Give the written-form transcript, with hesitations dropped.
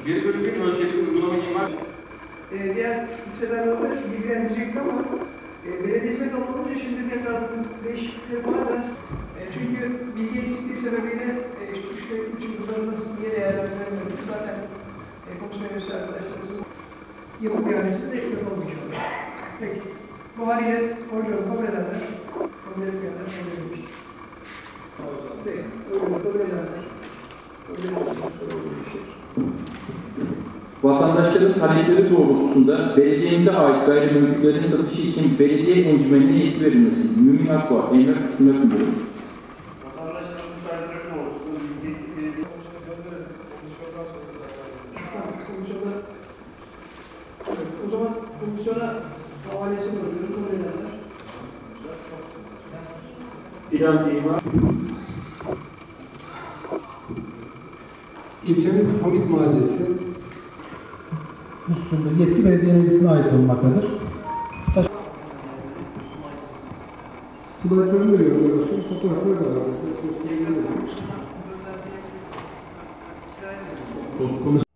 Geri dönükün ölçekli uygulama imar. Diğer liselerle bilgilendirecekti ama belediye hizmet olunca şimdi tekrar değişiklikleri yapacağız. Çünkü bilgi eksikliği sebebiyle işte 3 yıllarında niye değerlendiremedik. Zaten komisyon üyesi arkadaşlarımızın yapı ihalesinde yapılmış oluyor. Peki. Bu haliyle oyunu kabul edenler, kabul etmeyenler kabul edilmiştir. Peki. Oyunu kabul edenler, kabul edilmiştir. Vatandaşların talepleri doğrultusunda belediyemize ait gayrimenkullerin satışı için belediye encümenine yetki verilmesi. Mümin Akba, Emlak Kısmet Müdürü. Vatandaşlarımızın talepleri doğrultusunda O zaman komisyona havalesi bırakıyorum. Kabul edenler. İlan imar. İlçemiz Hamit Mahallesi. hususunda yetki belediye meclisine ait olmaktadır. Sıvılarını veriyorum. Fotoğrafları da var.